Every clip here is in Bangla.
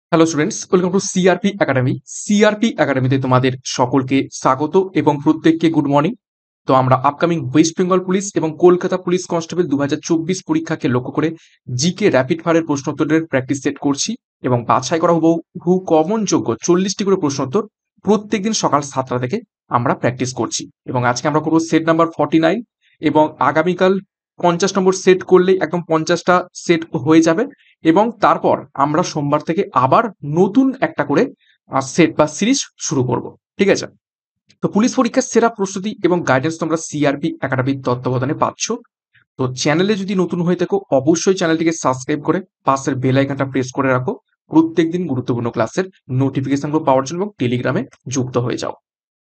Hello students, welcome to CRP academy. CRP একাডেমিতে তোমাদের সকলকে স্বাগত এবং প্রত্যেককে গুড মর্নিং। তো আমরা আপকামিং ওয়েস্ট বেঙ্গল পুলিশ এবং কলকাতা পুলিশ কনস্টেবল 2024 পরীক্ষাকে লক্ষ্য করে জিকে র্যাপিড ফায়ারের প্রশ্নোত্তরের প্র্যাকটিস সেট করছি এবং বাছাই করা হু কমন যোগ্য 40টি করে প্রশ্নোত্তর প্রত্যেকদিন সকাল 7টা থেকে আমরা প্র্যাকটিস করছি। এবং আজকে আমরা করবো সেট নাম্বার 49 এবং আগামীকাল 50 নম্বর সেট করলেই একদম 50টা সেট হয়ে যাবে এবং তারপর আমরা সোমবার থেকে আবার নতুন একটা করে সেট বা সিরিজ শুরু করব। ঠিক আছে? তো পুলিশ পরীক্ষার সেরা প্রস্তুতি এবং গাইডেন্স তোমরা সিআরপি একাডেমির তত্ত্বাবধানে পাচ্ছ। তো চ্যানেলে যদি নতুন হয়ে থাকো অবশ্যই চ্যানেলটিকে সাবস্ক্রাইব করে পাশের বেল আইকনটা প্রেস করে রাখো প্রত্যেকদিন গুরুত্বপূর্ণ ক্লাসের নোটিফিকেশনগুলো পাওয়ার জন্য এবং টেলিগ্রামে যুক্ত হয়ে যাও।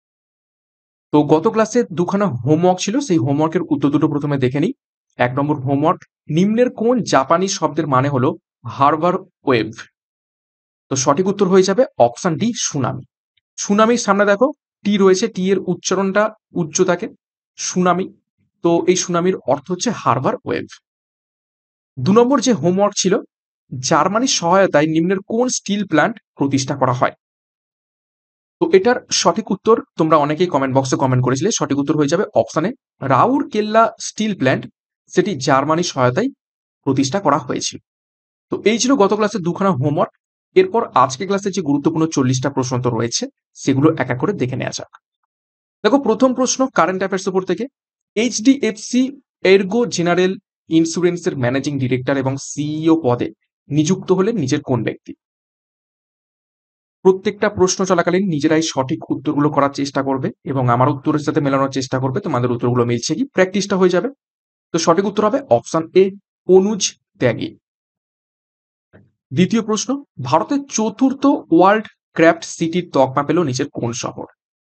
তো গত ক্লাসে দুখানা হোমওয়ার্ক ছিল, সেই হোমওয়ার্কের উত্তর দুটো প্রথমে দেখে নিই। 1 নম্বর হোমওয়ার্ক, নিম্নের কোন জাপানি শব্দের মানে হলো হারবার ওয়েভ? তো সঠিক উত্তর হয়ে যাবে অপশন ডি, সুনামি। সুনামির সামনে দেখো টি রয়েছে, টি এর উচ্চারণটা উচ্চ থাকে, সুনামি। তো এই সুনামির অর্থ হচ্ছে হারবার ওয়েভ। 2 নম্বর যে হোমওয়ার্ক ছিল, জার্মানির সহায়তায় নিম্নের কোন স্টিল প্ল্যান্ট প্রতিষ্ঠা করা হয়? তো এটার সঠিক উত্তর তোমরা অনেকেই কমেন্ট বক্সে কমেন্ট করেছিলে, সঠিক উত্তর হয়ে যাবে অপশনে রাউরকেল্লা স্টিল প্ল্যান্ট, সেটি জার্মানির সহায়তায় প্রতিষ্ঠা করা হয়েছিল। তো এই ছিল গত ক্লাসের দুখানা হোমওয়ার্ক। এরপর আজকে ক্লাসে যে গুরুত্বপূর্ণ 40টা প্রশ্ন তো রয়েছে সেগুলো এক এক করে দেখে নেওয়া যাক। দেখো প্রথম প্রশ্ন কারেন্ট অ্যাফেয়ার্স উপর থেকে, এইচডিএফসি এরগো জেনারেল ইন্স্যুরেন্সের ম্যানেজিং ডিরেক্টর এবং সিইও পদে নিযুক্ত হলেন নিজের কোন ব্যক্তি? প্রত্যেকটা প্রশ্ন চলাকালীন নিজেরাই সঠিক উত্তরগুলো করার চেষ্টা করবে এবং আমার উত্তরের সাথে মেলানোর চেষ্টা করবে, তোমাদের উত্তরগুলো মিলছে কি, প্র্যাকটিসটা হয়ে যাবে। তো সঠিক উত্তর হবে অপশন এ, অনুজ ত্যাগী। দ্বিতীয় প্রশ্ন, ভারতের চতুর্থ ওয়ার্ল্ড ক্রাফট সিটির তকমা পেল নিচের কোন শহর?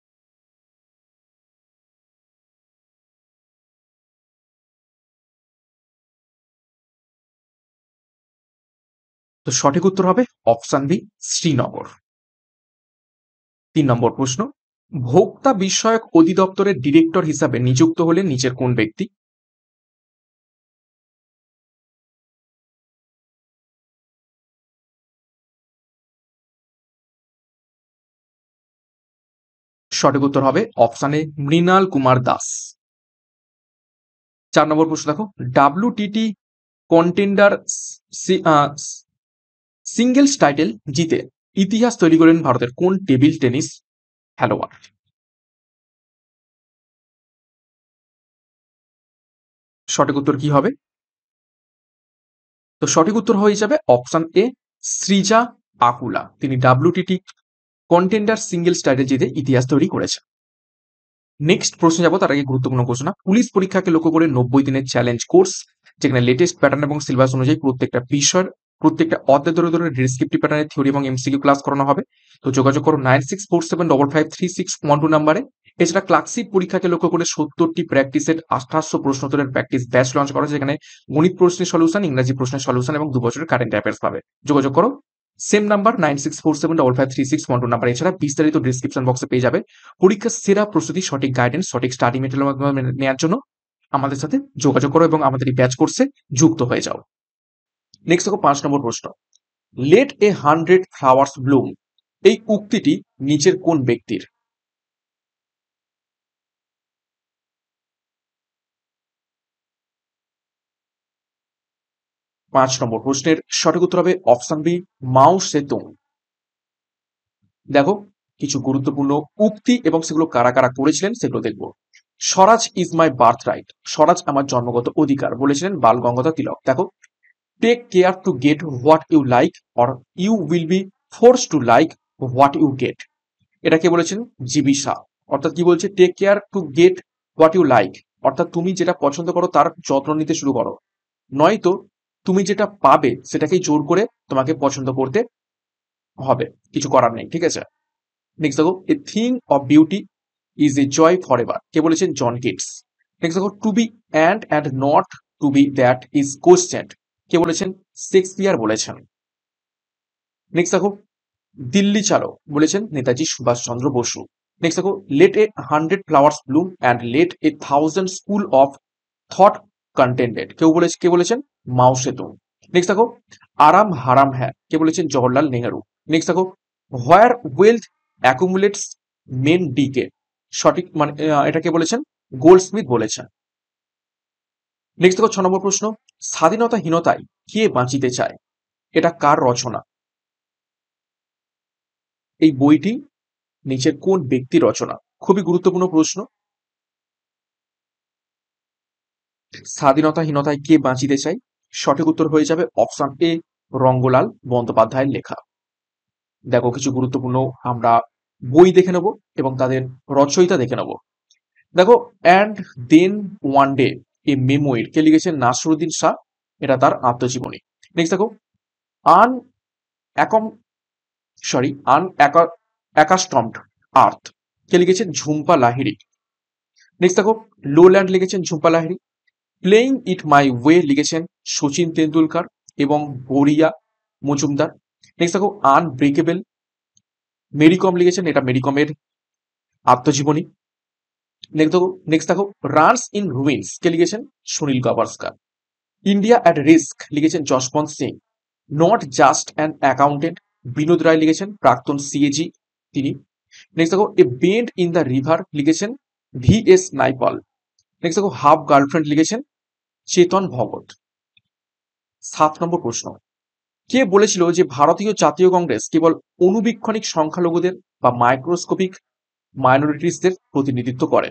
তো সঠিক উত্তর হবে অপশন বি, শ্রীনগর। 3 নম্বর প্রশ্ন, ভোক্তা বিষয়ক অধিদপ্তরের ডিরেক্টর হিসাবে নিযুক্ত হলেন নিচের কোন ব্যক্তি? সঠিক উত্তর হবে অপশন এ, মৃণাল কুমার দাস। 4 নম্বর প্রশ্ন দেখো, ডাব্লিউটিটি কন্টেন্ডার সিঙ্গেলস টাইটেল জিতে ইতিহাস তৈরি করেন ভারতের কোন টেবিল টেনিস খেলোয়াড়? সঠিক উত্তর কি হবে? তো সঠিক উত্তর হয়ে যাবে অপশন এ, সৃজা আকুলা। তিনি ডাব্লিউটিটি কন্টেন্ডার সিঙ্গেলস টাইটেল জিতে ইতিহাস তৈরি করেছেন। নেক্সট প্রশ্নে যাবো, তার আগে গুরুত্বপূর্ণ ঘোষণা। পুলিশ পরীক্ষাকে লক্ষ্য করে 90 দিনের চ্যালেঞ্জ কোর্স, যেখানে লেটেস্ট প্যাটার্ন এবং সিলেবাস অনুযায়ী প্রত্যেকটা বিষয়ের প্রত্যেকটা অধ্যায় ধরে ধরে ডিসক্রিপটিভ প্যাটার্নের থিওরি এবং এমসিকিউ ক্লাস করানো হবে। তো যোগাযোগ করো 9647553612 নাম্বারে। এছাড়া ক্লাসিক পরীক্ষাকে লক্ষ্য করে 70টি প্র্যাকটিস সেট 1800 প্রশ্নোত্তরের প্র্যাকটিস ব্যাচ লঞ্চ করা হয়েছে, যেখানে গণিত প্রশ্নের সলিউশন, ইংরাজি প্রশ্নের সলিউশন এবং 2 বছরের কারেন্ট অ্যাফেয়ার্স পাবে। যোগাযোগ করো সেম নাম্বার 9647553612 নাম্বার। এছাড়া বিস্তারিত ডিসক্রিপশন বক্সে পেয়ে যাবে পরীক্ষার সেরা প্রস্তুতি, সঠিক গাইডেন্স, সঠিক স্টাডি মেটেরিয়াল মাধ্যমে নেওয়ার জন্য আমাদের সাথে যোগাযোগ করো এবং আমাদের এই ব্যাচ কোর্সে যুক্ত হয়ে যাও। নেক্সট দেখো 5 নম্বর প্রশ্ন, লেট এ 100 ফ্লাওয়ার্স ব্লুম, এই উক্তিটি নিচের কোন ব্যক্তির? 5 নম্বর প্রশ্নের সঠিক উত্তর হবে অপশন বি, মাও সেতুং। দেখো কিছু গুরুত্বপূর্ণ উক্তি এবং সেগুলো কারা কারা করেছিলেন সেগুলো দেখবো। Swaraj is my birth right, Swaraj আমার জন্মগত অধিকার, বলেছিলেন বাল গঙ্গাধর তিলক। দেখো take care to get what you like or you will be force to like what you get, এটা কে বলেছেন? GB Shaw. অর্থাৎ কি বলছে? Take care to get what you like, অর্থাৎ তুমি যেটা পছন্দ করো তার যত্ন নিতে শুরু করো, নয়তো তুমি যেটা পাবে সেটাকেই জোর করে তোমাকে পছন্দ করতে হবে, কিছু করার নেই। ঠিক আছে? নেক্সট দেখো, a thing of beauty is a joy for ever, কে বলেছেন? John Keats. নেক্সট দেখো, to be and not to be that is questioned, কে বলেছেন? শেক্সপিয়ার বলেছেন। নেক্সট দেখো, দিল্লি চালো বলেছেন নেতাজি সুভাষচন্দ্র বসু। নেক্সট দেখো, let a 100 flowers bloom and let a 1000 school of thought contended, কে বলেছেন? Mao Zedong. নেক্সট দেখো, আরাম হারাম হ্যাঁ, কে বলেছেন? জওহরলাল নেহেরু। নেক্সট দেখো, where wealth accumulates men decay, সঠিক মানে এটাকে বলেছেন গোল্ডস্মিথ বলেছেন। নেক্সট দেখো 6 নম্বর প্রশ্ন, স্বাধীনতাহীনতায় কে বাঁচিতে চায়, এটা কার রচনা? এই বইটি নিচের কোন ব্যক্তি রচনা? খুবই গুরুত্বপূর্ণ প্রশ্ন। স্বাধীনতাহীনতায় কে বাঁচিতে চায়, সঠিক উত্তর হয়ে যাবে অপশন এ, রঙ্গলাল বন্দ্যোপাধ্যায়ের লেখা। দেখো কিছু গুরুত্বপূর্ণ আমরা বই দেখে নেব এবং তাদের রচয়িতা দেখে নেব। দেখো, and then one day a memoir কে লিখেছেন নাসরুদ্দিন শাহ, এটা তার আত্মজীবনী। নেক্সট দেখো, আন অ্যাকম সরি আন অ্যাকাস্টমড আর্থ কে লিখেছেন ঝুম্পা লাহিড়ী। নেক্সট দেখো, লোল্যান্ড লিখেছেন Jhumpa Lahiri. Playing it my way লিখেছেন শচীন তেন্ডুলকার এবং বরিয়া মজুমদার। নেক্সট দেখো, আনব্রেকেবল মেরিকম লিখেছেন, এটা মেরিকমের আত্মজীবনী। নেক্সট দেখো, রানস ইন রুইন্স কে লিখেছেন Sunil Gavaskar. India at risk লিখেছেন Jaswant Singh. Not just an accountant Vinod Rai লিখেছেন প্রাক্তন সিএজি তিনি। নেক্সট দেখো, a bend in the river লিখেছেন VS নাইপাল। নেক্সট দেখো, হাফ গার্লফ্রেন্ড লিখেছেন চেতন ভগত। 7 নম্বর প্রশ্ন, কে বলেছিল যে ভারতীয় জাতীয় কংগ্রেস কেবল অনুবীক্ষণিক সংখ্যালঘুদের বা মাইক্রোস্কোপিক মাইনরিটিসদের প্রতিনিধিত্ব করে?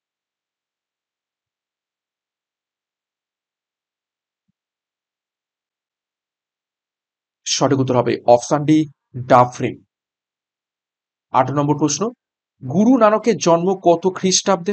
সঠিক উত্তর হবে অপশন ডি, ডাফরিন। 8 নম্বর প্রশ্ন, গুরু নানকের জন্ম কত খ্রিস্টাব্দে?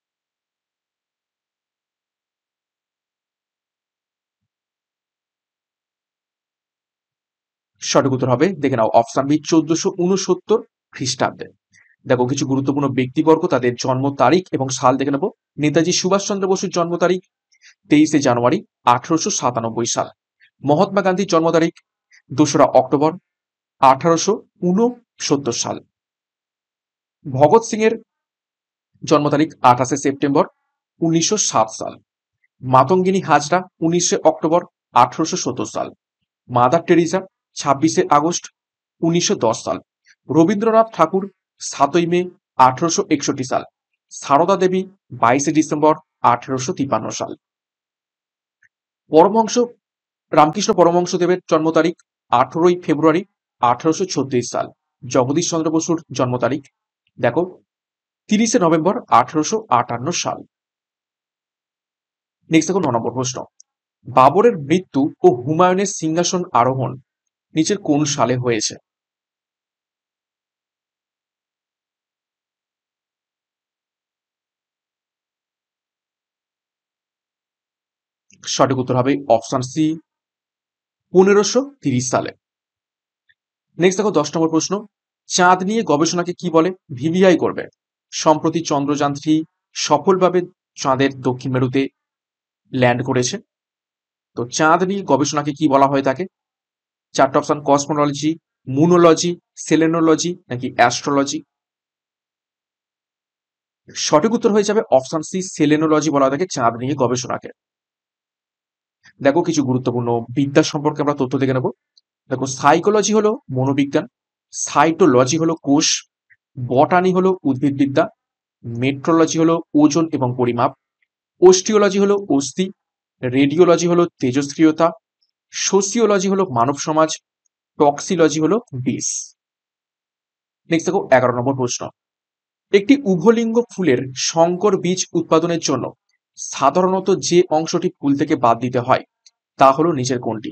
সঠিক উত্তর হবে, দেখে নাও অপশন বি, 1469 খ্রিস্টাব্দে। দেখো কিছু গুরুত্বপূর্ণ ব্যক্তিবর্গ তাদের জন্ম তারিখ এবং সাল দেখে নেবো। নেতাজি সুভাষচন্দ্র বসুর জন্ম তারিখ 23 জানুয়ারি 1897 সাল। মহাত্মা গান্ধীর জন্ম তারিখ 2রা অক্টোবর 1869 সাল। ভগৎ সিং এর জন্ম তারিখ 28 সেপ্টেম্বর 1907 সাল। মাতঙ্গিনী হাজরা 19 অক্টোবর 1870 সাল। মাদার টেরিজা 26 আগস্ট 1910 সাল। রবীন্দ্রনাথ ঠাকুর 7ই মে 1861 সাল। সারদা দেবী 22 ডিসেম্বর 1853 সাল। পরমহংস রামকৃষ্ণ পরমহংসদেবের জন্ম তারিখ 18 ফেব্রুয়ারি 1836 সাল। জগদীশ চন্দ্র বসুর জন্ম তারিখ দেখো 30 নভেম্বর 1858 সাল। নেক্সট দেখো 9 নম্বর প্রশ্ন, বাবরের মৃত্যু ও হুমায়ুনের সিংহাসন আরোহণ নিচের কোন সালে হয়েছে? সঠিক উত্তর হবে অপশন সি, 1530 সালে। নেক্সট দেখো 10 নম্বর প্রশ্ন, চাঁদ নিয়ে গবেষণাকে কি বলে? ভিভিআই করবে। সম্প্রতি চন্দ্রযান-3 সফলভাবে চাঁদের দক্ষিণ মেরুতে ল্যান্ড করেছে। তো চাঁদ নিয়ে গবেষণাকে কি বলা হয়ে থাকে? 4টে অপশন, কসমোলজি, মুনোলজি, সেলেনোলজি নাকি অ্যাস্ট্রোলজি। সঠিক উত্তর হয়ে যাবে অপশন সি, সেলেনোলজি বলা হয়ে থাকে চাঁদ নিয়ে গবেষণাকে। দেখো কিছু গুরুত্বপূর্ণ বিদ্যা সম্পর্কে আমরা তথ্য দেখে নেব। দেখো, সাইকোলজি হলো মনোবিজ্ঞান, সাইটোলজি হলো কোষ, বটানি হলো উদ্ভিদবিদ্যা, মেট্রোলজি হলো ওজন এবং পরিমাপ, ওস্টিওলজি হলো অস্থি, রেডিওলজি হলো তেজস্ক্রিয়তা, সোসিওলজি হলো মানব সমাজ, টক্সিলজি হলো বিষ। নেক্সট দেখো 11 নম্বর প্রশ্ন, একটি উভলিঙ্গ ফুলের সংকর বীজ উৎপাদনের জন্য সাধারণত যে অংশটি ফুল থেকে বাদ দিতে হয় তা হলো নিচের কোনটি?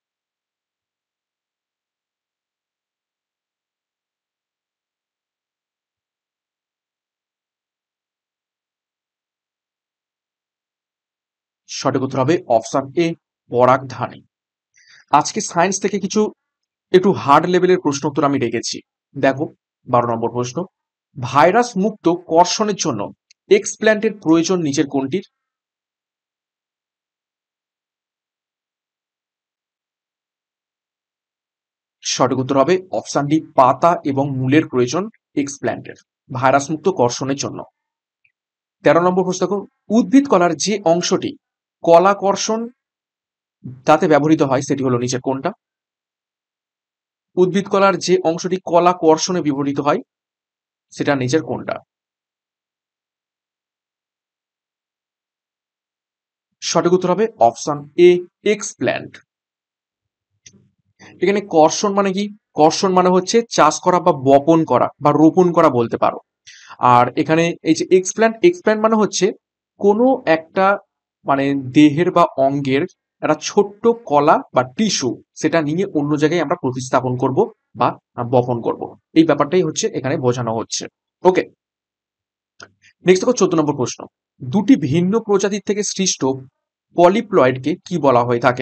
সঠিক উত্তর হবে অপশন এ, পরাগধানী। আজকে সায়েন্স থেকে কিছু একটু হার্ড লেভেলের প্রশ্ন উত্তর আমি রেখেছি। দেখো 12 নম্বর প্রশ্ন, ভাইরাস মুক্ত কর্ষণের জন্য এক্সপ্ল্যান্টের প্রয়োজন নিচের কোনটির? সঠিক উত্তর হবে অপশন ডি, পাতা এবং মূলের প্রয়োজন এক্সপ্ল্যান্টের ভাইরাস মুক্ত কর্ষণের জন্য। 13 নম্বর প্রশ্ন দেখো, উদ্ভিদ কলার যে অংশটি কলা কর্ষণ তাতে ব্যবহৃত হয় সেটি হলো নিচের কোনটা? উদ্ভিদ কলার যে অংশটি কলা কর্ষণে বিবর্তিত হয় সেটা নিচের কোনটা? সঠিক উত্তর হবে অপশন এ, এক্সপ্ল্যান্ট। এখানে কর্ষণ মানে কি? কর্ষণ মানে হচ্ছে চাষ করা বা বপন করা বা রোপণ করা বলতে পারো। আর এখানে এই যে এক্সপ্ল্যান্ট, এক্সপ্ল্যান্ট মানে হচ্ছে কোনো একটা মানে দেহের বা অঙ্গের একটা ছোট্ট কলা বা টিস্যু সেটা নিয়ে অন্য জায়গায় আমরা প্রতিস্থাপন করব বা বপন করব। এই ব্যাপারটাই হচ্ছে এখানে বোঝানো হচ্ছে। ওকে, নেক্সট দেখো 14 নম্বর প্রশ্ন। দুটি ভিন্ন প্রজাতির থেকে সৃষ্ট পলিপ্লয়েডকে কি বলা হয়ে থাকে?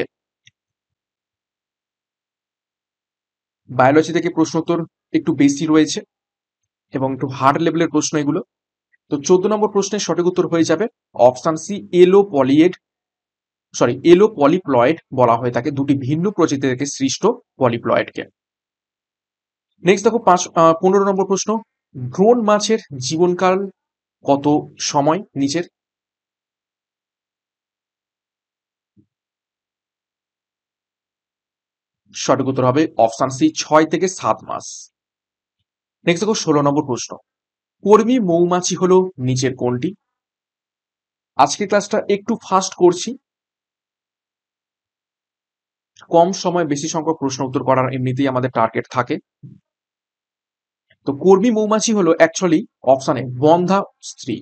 বায়োলজি থেকে প্রশ্ন উত্তর একটু বেশি রয়েছে এবং একটু হার্ড লেভেলের প্রশ্ন এগুলো। তো 14 নম্বর প্রশ্নের সঠিক উত্তর হয়ে যাবে অপশন সি, এলো পলিপ্লয়েড বলা হয়ে থাকে দুটি ভিন্ন প্রজাতি থেকে সৃষ্ট পলিপ্লয়েডকে। নেক্সট দেখো 15 নম্বর প্রশ্ন। ড্রোন মাছের জীবনকাল কত সময় নিচের? সঠিক উত্তর হবে অপশন সি, 6 থেকে 7 মাস। নেক্সট দেখো 16 নম্বর প্রশ্ন। কর্মী মৌমাছি হলো নিচের কোনটি? আজকের ক্লাসটা একটু ফাস্ট করছি, কম সময় বেশি সংখ্যক প্রশ্ন উত্তর করার এমনিতেই আমাদের টার্গেট থাকে। তো কর্মী মৌমাছি হলো অ্যাকচুয়ালি অপশনে বন্ধা স্ত্রী।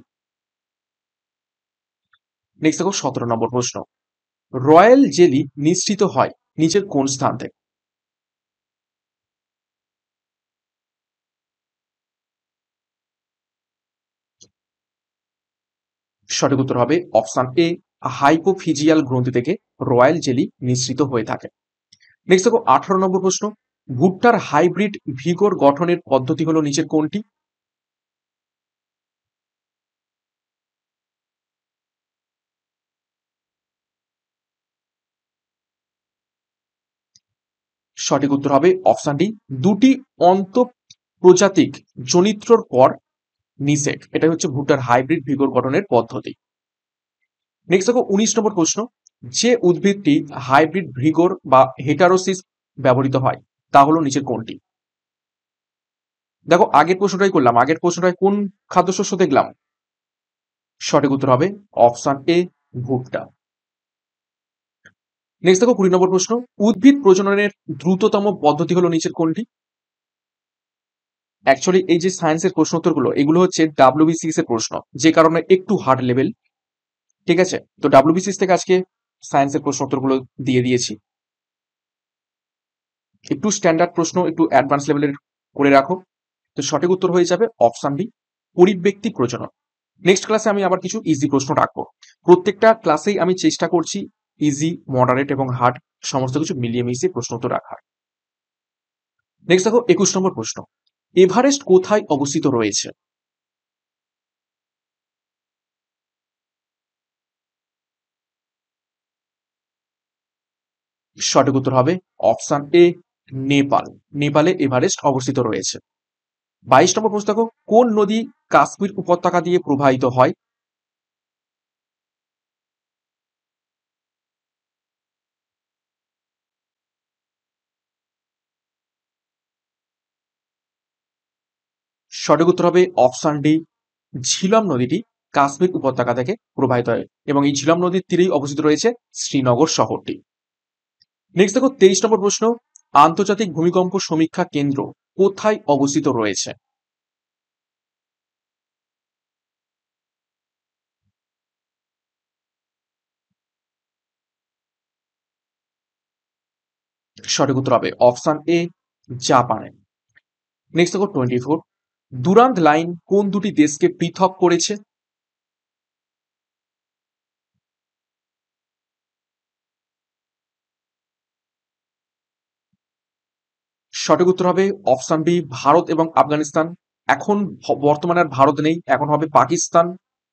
নেক্সট দেখো 17 নম্বর প্রশ্ন। রয়্যাল জেলি নিঃসৃত হয় নিচের কোন স্থান থেকে? সঠিক উত্তর হবে অপশন এ, হাইপোফিজিয়াল গ্রন্থি থেকে রয়্যাল জেলি নিঃসৃত হয়ে থাকে। নেক্সট দেখো 18 নম্বর প্রশ্ন। ভুট্টার হাইব্রিড ভিগর গঠনের পদ্ধতি হলো নিচের কোনটি? সঠিক উত্তর হবে অপশন ডি, দুটি অন্তঃপ্রজাতিক জনিত্রর পর নিষেক। এটা হচ্ছে ভুট্টার হাইব্রিড ভিগর গঠনের পদ্ধতি। নেক্সট দেখো 19 নম্বর প্রশ্ন। যে উদ্ভিদটি হাইব্রিড ভিগর বা হেটারোসিস ব্যবহৃত হয় তা হলো নিচের কোনটি? দেখো আগের প্রশ্নটাই করলাম, আগের প্রশ্নটায় কোন খাদ্যশস্য দেখলাম? সঠিক উত্তর হবে অপশন এ, ভুট্টা। নেক্সট দেখো 20 নম্বর প্রশ্ন। উদ্ভিদ প্রজননের দ্রুততম পদ্ধতি হলো নিচের কোনটি? অ্যাকচুয়ালি এই যে সায়েন্সের প্রশ্ন উত্তরগুলো এগুলো হচ্ছে ডাব্লিউবিসিএস এর প্রশ্ন, যে কারণে একটু হার্ড লেভেল। ঠিক আছে, তো ডাব্লিউবিসিএস থেকে আজকে সায়েন্সের প্রশ্ন উত্তরগুলো দিয়ে দিয়েছি। একটু স্ট্যান্ডার্ড প্রশ্ন, একটু অ্যাডভান্স লেভেলের করে রাখো। তো সঠিক উত্তর হয়ে যাবে অপশন ডি, পরিব্যক্তি প্রজনন। নেক্সট ক্লাসে আমি আবার কিছু ইজি প্রশ্ন রাখবো। প্রত্যেকটা ক্লাসেই আমি চেষ্টা করছি ইজি, মডারেট এবং হার্ড সমস্ত কিছু মিলিয়ে মিশিয়ে প্রশ্ন উত্তর রাখার। নেক্সট দেখো 21 নম্বর প্রশ্ন। এভারেস্ট কোথায় অবস্থিত রয়েছে? সঠিক উত্তর হবে অপশন এ, নেপাল। নেপালে এভারেস্ট অবস্থিত রয়েছে। 22 নম্বর প্রশ্ন দেখো, কোন নদী কাশ্মীর উপত্যকা দিয়ে প্রবাহিত হয়? সঠিক উত্তর হবে অপশন ডি, ঝিলম নদীটি কাশ্মীর উপত্যকা থেকে প্রবাহিত হয় এবং এই ঝিলম নদীর তীরেই অবস্থিত রয়েছে শ্রীনগর শহরটি। নেক্সট দেখো 23 নম্বর প্রশ্ন। আন্তর্জাতিক ভূমিকম্প সমীক্ষা কেন্দ্র কোথায় অবস্থিত রয়েছে? সঠিক উত্তর হবে অপশন এ, জাপানে। নেক্সট দেখো 24। দুরান্ত লাইন কোন দুটি দেশকে পৃথক করেছে? সঠিক উত্তর হবে অপশন বি, ভারত এবং আফগানিস্তান। এখন বর্তমানে আর ভারত নেই, এখন হবে পাকিস্তান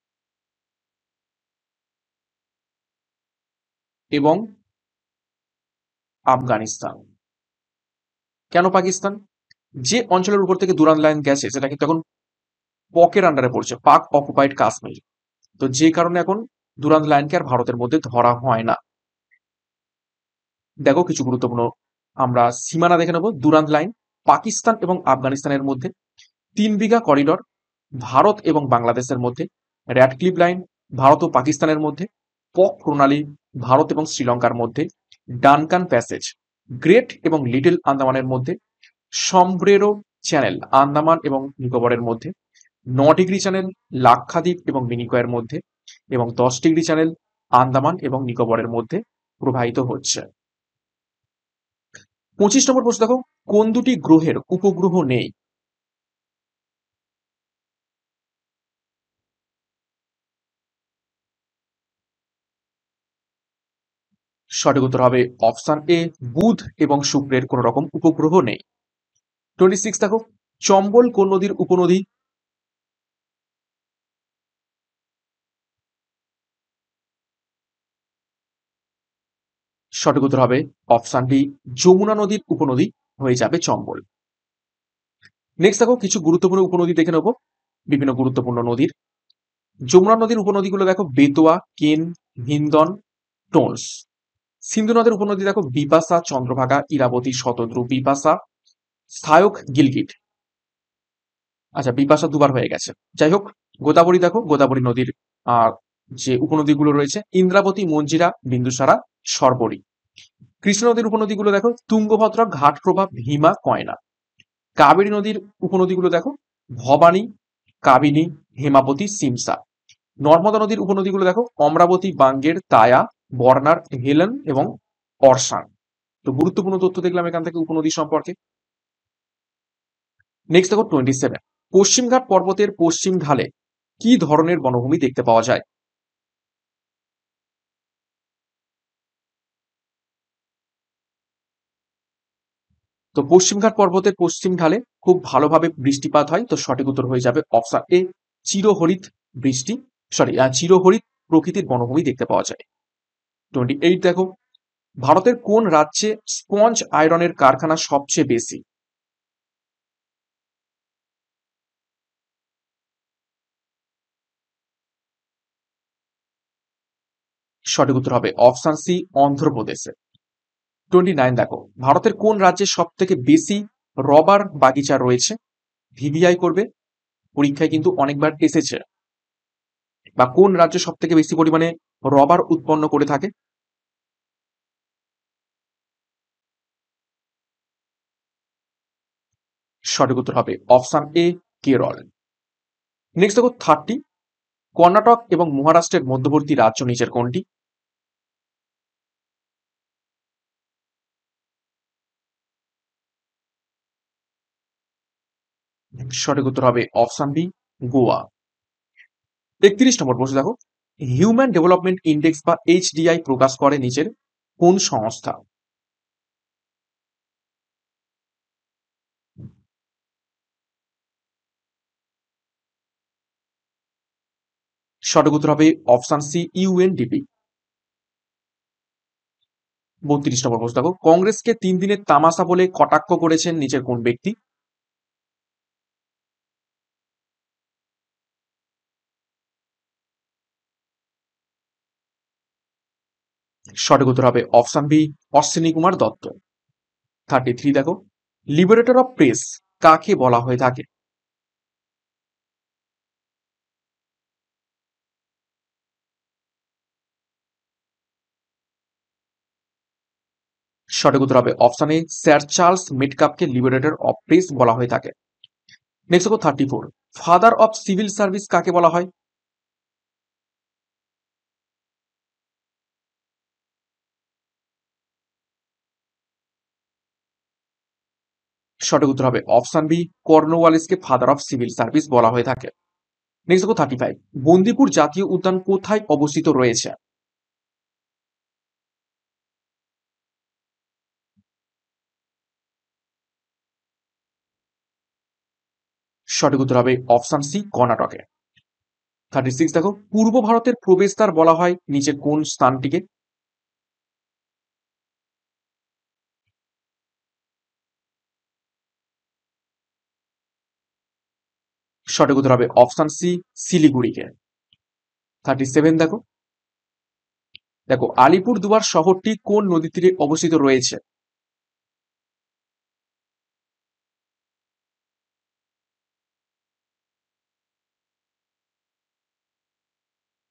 এবং আফগানিস্তান। কেন পাকিস্তান? যে অঞ্চলের উপর থেকে দুরান্ত লাইন গেছে সেটা কিন্তু এখন পকের আন্ডারে পড়ছে, পাক অকুপাইড কাশ্মীর। তো যে কারণে এখন দুরান্ত লাইনকে আর ভারতের মধ্যে ধরা হয় না। দেখো কিছু গুরুত্বপূর্ণ আমরা সীমানা দেখে নেব। দুরান্ত লাইন পাকিস্তান এবং আফগানিস্তানের মধ্যে। 3 বিঘা করিডর ভারত এবং বাংলাদেশের মধ্যে। র্যাডক্লিফ লাইন ভারত ও পাকিস্তানের মধ্যে। পক প্রণালী ভারত এবং শ্রীলঙ্কার মধ্যে। ডানকান প্যাসেজ গ্রেট এবং লিটল আন্দামানের মধ্যে। সম্ব্রেরো চ্যানেল আন্দামান এবং নিকোবরের মধ্যে। 9 ডিগ্রি চ্যানেল লাক্ষাদ্বীপ এবং মিনিকয়ের মধ্যে এবং 10 ডিগ্রি চ্যানেল আন্দামান এবং নিকোবরের মধ্যে প্রবাহিত হচ্ছে। 25 নম্বর প্রশ্ন দেখো, কোন দুটি গ্রহের উপগ্রহ নেই? সঠিক উত্তর হবে অপশন এ, বুধ এবং শুক্রের কোন রকম উপগ্রহ নেই। 26 দেখো, চম্বল কোন নদীর উপনদী? সঠিক উত্তর হবে অপশন বি, যমুনা নদীর উপনদী হয়ে যাবে চম্বল। নেক্সট দেখো, কিছু গুরুত্বপূর্ণ উপনদী দেখে নেব, বিভিন্ন গুরুত্বপূর্ণ নদীর। যমুনা নদীর উপনদীগুলো দেখো, বেতোয়া, কেন, হিন্দন, টোন্স। সিন্ধু নদের উপনদী দেখো, বিপাশা, চন্দ্রভাগা, ইরাবতী, শতদ্রু, বিপাশা, সহায়ক, গিলগিট। আচ্ছা, বিপাশা দুবার হয়ে গেছে। যাই হোক, গোদাবরী দেখো, গোদাবরী নদীর যে উপনদীগুলো রয়েছে, ইন্দ্রাবতী, মঞ্জিরা, বিন্দুসারা, সর্বরী। কৃষ্ণ নদীর উপনদীগুলো দেখো, তুঙ্গভদ্রা, ঘাটপ্রভা, ভীমা, কয়না। কাবেরী নদীর উপনদীগুলো দেখো, ভবানী, কাবিনী, হেমাবতী, সিমসা। নর্মদা নদীর উপনদীগুলো দেখো, অমরাবতী, বাঙ্গের, তায়া, বর্নার, হেলেন এবং অর্শান। তো গুরুত্বপূর্ণ তথ্য দেখলাম এখান থেকে উপনদী সম্পর্কে। নেক্সট দেখো 27, পশ্চিমঘাট পর্বতের পশ্চিম ঢালে কি ধরনের বনভূমি দেখতে পাওয়া যায়? তো পশ্চিমঘাট পর্বতের পশ্চিম ঢালে খুব ভালোভাবে বৃষ্টিপাত হয়। তো সঠিক উত্তর হয়ে যাবে অপশন এ, চিরহরিত বৃষ্টি, চিরহরিত প্রকৃতির বনভূমি দেখতে পাওয়া যায়। 28 দেখো, ভারতের কোন রাজ্যে স্পঞ্জ আয়রনের কারখানা সবচেয়ে বেশি? সঠিক উত্তর হবে অপশন সি, অন্ধ্রপ্রদেশে। 29 দেখো, ভারতের কোন রাজ্যে সব থেকে বেশি রবার বাগিচা রয়েছে? ভিভিআই করবে, পরীক্ষায় কিন্তু অনেকবার এসেছে। বা কোন রাজ্য সব থেকে বেশি পরিমাণে রবার উৎপন্ন করে থাকে? সঠিক উত্তর হবে অপশন এ, কেরল। নেক্সট দেখো 30, কর্ণাটক এবং মহারাষ্ট্রের মধ্যবর্তী রাজ্য নিচের কোনটি? সঠিক উত্তর হবে অপশন বি, গোয়া। 31 নম্বর প্রশ্ন দেখো, হিউম্যান ডেভেলপমেন্ট ইন্ডেক্স বা এইচডিআই প্রকাশ করে নিচের কোন সংস্থা? সঠিক উত্তর হবে অপশন সি, ইউএনডিপি। 32 নম্বর প্রশ্ন দেখো, কংগ্রেসকে 3 দিনের তামাশা বলে কটাক্ষ করেছেন নিচের কোন ব্যক্তি? সঠিক উত্তর হবে অপশন বি, অশ্বিনী কুমার দত্ত। 33 দেখো, লিবারেটর অফ প্রেস কাকে বলা হয়ে থাকে? সঠিক উত্তর হবে অপশন এ, স্যার চার্লস মেটকাপকে লিবারেটর অফ প্রেস বলা হয়ে থাকে। নেক্সট দেখো 34, ফাদার অফ সিভিল সার্ভিস কাকে বলা হয়? সঠিক উত্তর হবে অপশন বি, কর্নওয়ালিসকে ফাদার অফ সিভিল সার্ভিস বলা হয়ে থাকে। নেক্সট দেখো 35, বন্দিপুর জাতীয় উদ্যান কোথায় অবস্থিত রয়েছে? সঠিক উত্তর হবে অপশন সি, কর্ণাটকে। 36 দেখো, পূর্ব ভারতের প্রবেশদ্বার বলা হয় নিচের কোন স্থানটিকে? সঠিক উত্তর হবে অপশন সি, শিলিগুড়িকে। 37 দেখো, দেখো আলিপুর দুয়ার শহরটি কোন নদীর তীরে অবস্থিত রয়েছে?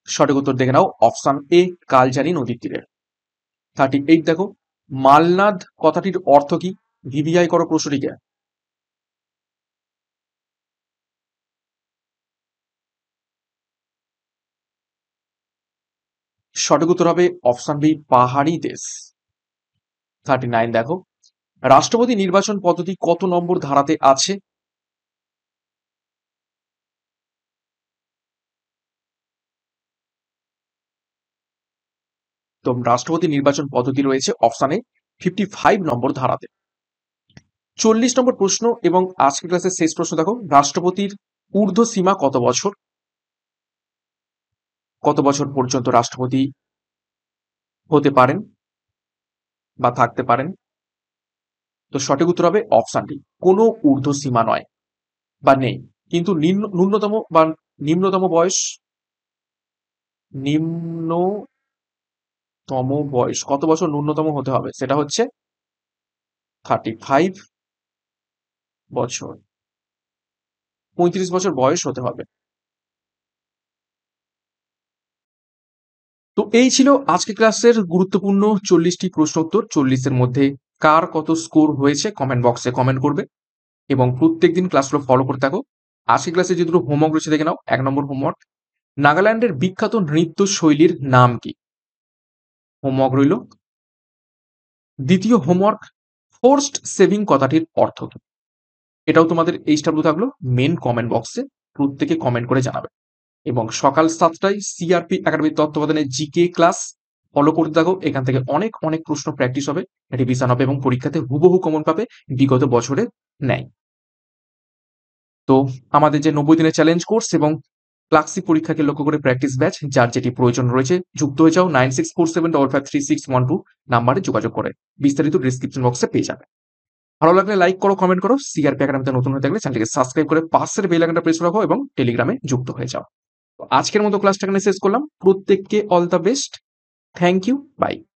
সঠিক উত্তর দেখে নাও অপশন এ, কালজানি নদীর তীরে। 38 দেখো, মালনাদ কথাটির অর্থ কি? ভিভিআই করো প্রশ্নটিকে। সঠিক উত্তর হবে অপশন বি, পাহাড়ি দেশ। 39 দেখো, রাষ্ট্রপতি নির্বাচন পদ্ধতি কত নম্বর ধারাতে আছে? তো রাষ্ট্রপতি নির্বাচন পদ্ধতি রয়েছে অপশনে 55 নম্বর ধারাতে। 40 নম্বর প্রশ্ন এবং আজকের ক্লাসের শেষ প্রশ্ন দেখো, রাষ্ট্রপতির ঊর্ধ্ব সীমা কত বছর? কত বছর পর্যন্ত রাষ্ট্রপতি হতে পারেন বা থাকতে পারেন? তো সঠিক উত্তর হবে অপশন ডি, কোনো ঊর্ধ্ব সীমা নয় বা নেই, কিন্তু ন্যূনতম বা নিম্নতম বয়স, নিম্নতম বয়স কত বছর ন্যূনতম হতে হবে সেটা হচ্ছে 35 বছর, 35 বছর বয়স হতে হবে। তো এই ছিল আজকে ক্লাসের গুরুত্বপূর্ণ 40টি প্রশ্ন উত্তর। 40-এর মধ্যে কার কত স্কোর হয়েছে কমেন্ট বক্সে কমেন্ট করবে এবং প্রত্যেকদিন ক্লাসগুলো ফলো করতে থাকো। আজকে ক্লাসে যে দুটো হোমওয়ার্ক রয়েছে দেখে নাও। 1 নম্বর হোমওয়ার্ক, নাগাল্যান্ডের বিখ্যাত নৃত্য শৈলীর নাম কি? হোমওয়ার্ক রইল। দ্বিতীয় হোমওয়ার্ক, ফোর্সড সেভিং কথাটির অর্থ কি? এটাও তোমাদের এইচডব্লিউ থাকলো, মেন কমেন্ট বক্সে প্রত্যেকে কমেন্ট করে জানাবে। এবং সকাল 7টায় সিআরপি একাডেমির তত্ত্বাবধানে জিকে ক্লাস ফলো করতে থাকো। এখান থেকে অনেক অনেক প্রশ্ন প্র্যাকটিস হবে, রিভিশন হবে এবং পরীক্ষাতে হুবহু কমন পাবে বিগত বছরের ন্যায়। তো আমাদের যে 90 দিনের চ্যালেঞ্জ কোর্স এবং ক্লাসিক পরীক্ষাকে লক্ষ্য করে প্র্যাকটিস ব্যাচ, যার যেটি প্রয়োজন রয়েছে যুক্ত হয়ে যাও 9647553612 নাম্বারে যোগাযোগ করে। বিস্তারিত ডিসক্রিপশন বক্সে পেয়ে যাবে। ভালো লাগলে লাইক করো, কমেন্ট করো। সিআরপি একাডেমিতে নতুন হয়ে থাকলে চ্যানেলটিকে সাবস্ক্রাইব করে পাশের বেল আইকনটা প্রেস রাখো এবং টেলিগ্রামে যুক্ত হয়ে যাও। আজকের মতো ক্লাসটা এখানে শেষ করলাম। প্রত্যেককে all the best. Thank you, by.